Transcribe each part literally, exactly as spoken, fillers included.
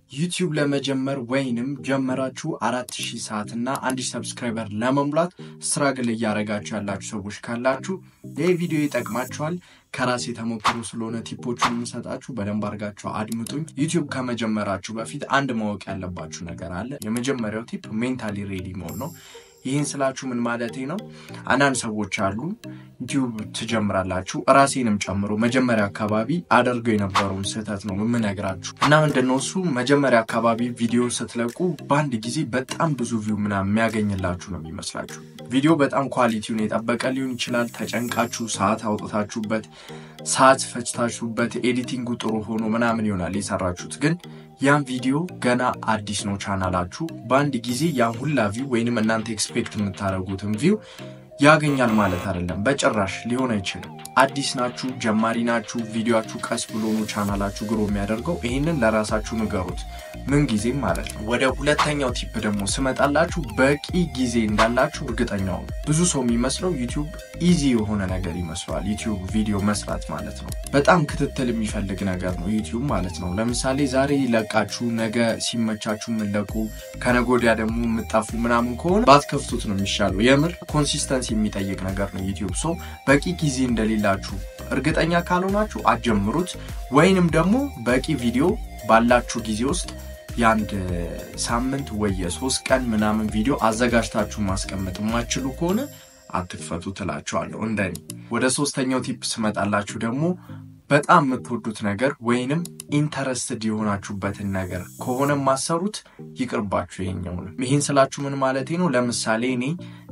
YouTube ለመጀመር ወይንም ጀመራችሁ አራት ሺህ ሰዓት እና አንድ ሺህ ሰብስክራይበር ለመሙላት ስትራግል እያረጋችሁ ያላችሁ ሰዎች ካላችሁ ይሄ ቪዲዮ ይጠቅማችኋል። ከራሴ ተሞክሮ ስለሆነ ቲፖቹን እንሰጣችሁ በደንብ አርጋችሁ አድምጡኝ። YouTube ከመጀመራችሁ በፊት አንድ ማወቅ ያለባችሁ ነገር አለ። የመጀመሪያው ቲፕ ሜንታሊ ሬዲ መሆን ነው። ይሄን ስላችሁ ምን ማለቴ ነው? አንዳንድ ሰዎች አሉ YouTube ትጀምራላችሁ ራሴንም ጨምሮ መጀመሪያ አካባቢ አደርገው የነበረውን ስህተት ነው የምነግራችሁ። እና ምንድነው እሱ መጀመሪያ አካባቢ ቪዲዮ ስትለቁ በአንድ ጊዜ በጣም ብዙ ቪው ምናምን የሚያገኝላችሁ ነው የሚመስላችሁ። ቪዲዮ በጣም ኳሊቲውን የጠበቀ ሊሆን ይችላል። ተጨንቃችሁ ሰዓት አውጥታችሁበት ሰዓት ፈጅታችሁበት ኤዲቲንጉ ጥሩ ሆኖ ምናምን ይሆናል የሰራችሁት። ግን ያን ቪዲዮ ገና አዲስ ነው ቻናላችሁ በአንድ ጊዜ ያን ሁላ ቪው ወይንም እናንተ ኤክስፔክት የምታረጉትን ቪው ያገኛል ማለት አይደለም። በጭራሽ ሊሆን አይችልም። አዲስ ናችሁ ጀማሪ ናችሁ ቪዲዮአችሁ ቀስ ብሎ ነው ቻናላችሁ ግሮ የሚያደርገው። ይሄንን ለራሳችሁ ንገሩት ምን ጊዜ ማለት ነው። ወደ ሁለተኛው ቲፕ ደግሞ ስመጣላችሁ በቂ ጊዜ እንዳላችሁ እርግጠኛ ሁኑ። ብዙ ሰው የሚመስለው YouTube ኢዚ የሆነ ነገር ይመስላል። YouTube ቪዲዮ መስራት ማለት ነው በጣም ክትትል የሚፈልግ ነገር ነው YouTube ማለት ነው። ለምሳሌ ዛሬ ለቃችሁ ነገ ሲመቻችሁ ምንለቁ ከነጎዲያ ደግሞ ምጣፉ ምናምን ከሆነ ባትከፍቱት ነው የሚሻለው። የምር ኮንሲስተንሲ የሚጠይቅ ነገር ነው YouTube። ሶ በቂ ጊዜ እንደሌላችሁ እርግጠኛ ካልሆናችሁ አጀምሩት። ወይንም ደግሞ በቂ ቪዲዮ ባላችሁ ጊዜ ውስጥ ያንድ ሳምንት ወይ ሶስት ቀን ምናምን ቪዲዮ አዘጋጅታችሁ ማስቀመጥ ማችሉ ከሆነ አትክፈቱ ትላችኋለሁ እንደኔ። ወደ ሶስተኛው ቲፕ ስመጣላችሁ ደግሞ በጣም የምትወዱት ነገር ወይንም ኢንተረስትድ የሆናችሁበትን ነገር ከሆነ ማሰሩት ይቅርባችሁ ይሄኛው ነው። ይሄን ስላችሁ ምን ማለቴ ነው? ለምሳሌ እኔ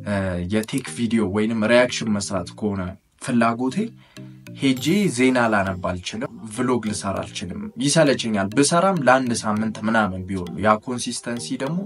የቴክ ቪዲዮ ወይንም ሪአክሽን መስራት ከሆነ ፍላጎቴ ሄጂ ዜና ላነብ አልችልም፣ ቭሎግ ልሰራ አልችልም፣ ይሰለቸኛል። በሰራም ለአንድ ሳምንት ምናምን ቢሆን ያ ኮንሲስተንሲ ደግሞ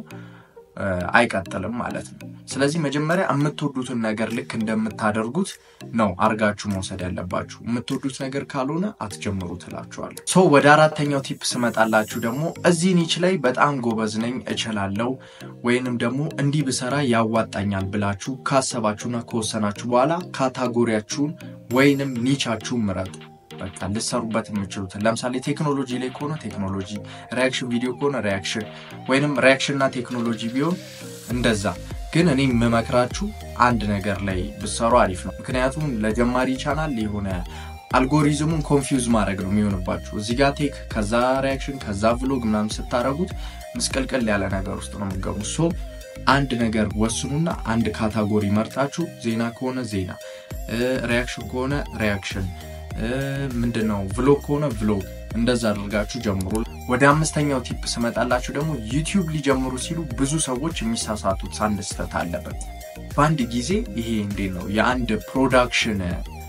አይቀጥልም ማለት ነው። ስለዚህ መጀመሪያ የምትወዱትን ነገር ልክ እንደምታደርጉት ነው አርጋችሁ መውሰድ ያለባችሁ። የምትወዱት ነገር ካልሆነ አትጀምሩ ትላችኋለሁ። ሶ ወደ አራተኛው ቲፕ ስመጣላችሁ ደግሞ እዚህ ኒች ላይ በጣም ጎበዝ ነኝ እችላለሁ ወይንም ደግሞ እንዲህ ብሰራ ያዋጣኛል ብላችሁ ካሰባችሁና ከወሰናችሁ በኋላ ካታጎሪያችሁን ወይንም ኒቻችሁን ምረጡ። በቃ ልሰሩበት የምትችሉት ለምሳሌ ቴክኖሎጂ ላይ ከሆነ ቴክኖሎጂ፣ ሪአክሽን ቪዲዮ ከሆነ ሪአክሽን ወይንም ሪአክሽን እና ቴክኖሎጂ ቢሆን እንደዛ። ግን እኔ መመክራችሁ አንድ ነገር ላይ ብትሰሩ አሪፍ ነው። ምክንያቱም ለጀማሪ ቻናል የሆነ አልጎሪዝሙን ኮንፊውዝ ማድረግ ነው የሚሆንባችሁ። እዚህ ጋር ቴክ ከዛ ሪአክሽን ከዛ ቭሎግ ምናምን ስታረጉት ምስቀልቀል ያለ ነገር ውስጥ ነው የምትገቡት። ሶ አንድ ነገር ወስኑና አንድ ካታጎሪ መርጣችሁ ዜና ከሆነ ዜና፣ ሪአክሽን ከሆነ ሪአክሽን ምንድነው ቭሎግ ከሆነ ቭሎግ እንደዛ አድርጋችሁ ጀምሩ። ወደ አምስተኛው ቲፕ ስመጣላችሁ ደግሞ YouTube ሊጀምሩ ሲሉ ብዙ ሰዎች የሚሳሳቱት አንድ ስህተት አለበት። በአንድ ጊዜ ይሄ እንዴት ነው የአንድ ፕሮዳክሽን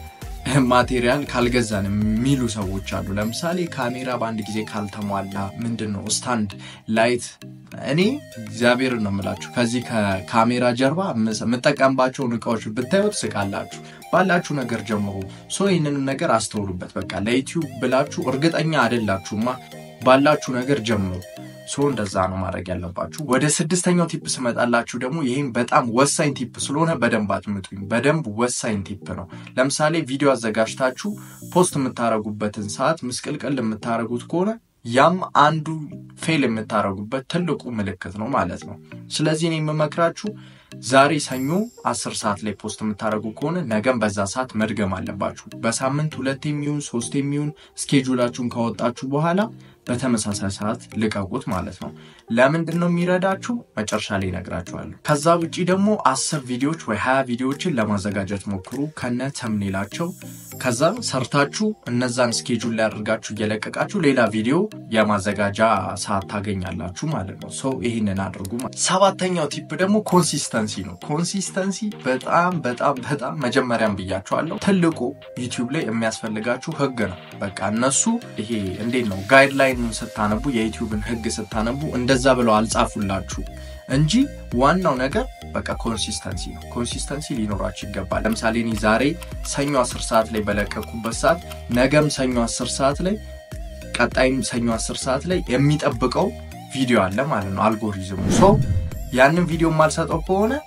ማቴሪያል ካልገዛን የሚሉ ሰዎች አሉ። ለምሳሌ ካሜራ በአንድ ጊዜ ካልተሟላ ምንድነው ስታንድ ላይት፣ እኔ እግዚአብሔር ነው የምላችሁ ከዚህ ከካሜራ ጀርባ መጠቀምባቸው ንቃዎች ብታዩት ስቃላችሁ። ባላችሁ ነገር ጀምሩ። ሶ ይሄንን ነገር አስተውሉበት። በቃ ለዩቲዩብ ብላችሁ እርግጠኛ አይደላችሁማ ባላችሁ ነገር ጀምሩ። ሶ እንደዛ ነው ማድረግ ያለባችሁ። ወደ ስድስተኛው ቲፕ ስመጣላችሁ ደግሞ ይሄን በጣም ወሳኝ ቲፕ ስለሆነ በደንብ አድምጡኝ። በደንብ ወሳኝ ቲፕ ነው። ለምሳሌ ቪዲዮ አዘጋጅታችሁ ፖስት የምታረጉበትን ሰዓት ምስቅልቅል የምታረጉት ከሆነ ያም አንዱ ፌል የምታረጉበት ትልቁ ምልክት ነው ማለት ነው። ስለዚህ እኔ የምመክራችሁ ዛሬ ሰኞ አስር ሰዓት ላይ ፖስት የምታረጉ ከሆነ ነገም በዛ ሰዓት መድገም አለባችሁ። በሳምንት ሁለት የሚሆን ሶስት የሚሆን ስኬጁላችሁን ካወጣችሁ በኋላ በተመሳሳይ ሰዓት ልቀቁት ማለት ነው። ለምንድን ነው የሚረዳችሁ መጨረሻ ላይ እነግራችኋለሁ። ከዛ ውጪ ደግሞ አስር ቪዲዮዎች ወይ ሃያ ቪዲዮዎችን ለማዘጋጀት ሞክሩ ከነ ተምኔላቸው። ከዛ ሰርታችሁ እነዛን ስኬጁል ላይ አድርጋችሁ እየለቀቃችሁ ሌላ ቪዲዮ የማዘጋጃ ሰዓት ታገኛላችሁ ማለት ነው። ሶ ይሄንን አድርጉ። ሰባተኛው ቲፕ ደግሞ ኮንሲስተንሲ ነው። ኮንሲስተንሲ በጣም በጣም በጣም መጀመሪያም ብያችኋለሁ ትልቁ YouTube ላይ የሚያስፈልጋችሁ ህግ ነው። በቃ እነሱ ይሄ እንዴት ነው ጋይድላይን ስታነቡ የዩቲዩብን ህግ ስታነቡ እንደዛ ብለው አልጻፉላችሁ እንጂ ዋናው ነገር በቃ ኮንሲስተንሲ ነው። ኮንሲስተንሲ ሊኖራችሁ ይገባል። ለምሳሌ እኔ ዛሬ ሰኞ አስር ሰዓት ላይ በለቀኩበት ሰዓት ነገም ሰኞ አስር ሰዓት ላይ ቀጣይም ሰኞ አስር ሰዓት ላይ የሚጠብቀው ቪዲዮ አለ ማለት ነው አልጎሪዝሙ። ሶ ያንን ቪዲዮ ማልሰጠው ከሆነ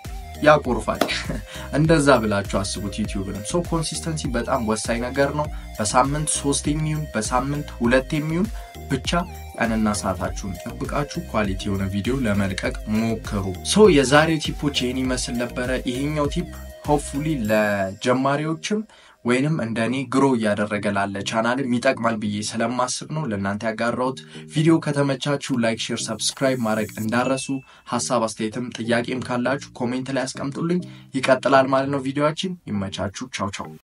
ያቆርፋል እንደዛ ብላችሁ አስቡት ዩቲዩብንም ሶ ኮንሲስተንሲ በጣም ወሳኝ ነገር ነው በሳምንት ሶስት የሚሆን በሳምንት ሁለት የሚሆን ብቻ ቀንና ሰዓታችሁን ጠብቃችሁ ኳሊቲ የሆነ ቪዲዮ ለመልቀቅ ሞክሩ ሶ የዛሬው ቲፖች ይሄን ይመስል ነበር ይሄኛው ቲፕ ሆፕፉሊ ለጀማሪዎችም ወይንም እንደኔ ግሮ ያደረገ ላለ ቻናል የሚጠቅማል ብዬ ስለማስብ ነው ለእናንተ ያጋራሁት ቪዲዮ ከተመቻችሁ ላይክ ሼር ሰብስክራይብ ማድረግ እንዳረሱ ሐሳብ አስተያየትም ጥያቄም ካላችሁ ኮሜንት ላይ አስቀምጡልኝ ይቀጥላል ማለት ነው ቪዲዮአችን ይመቻችሁ ቻው ቻው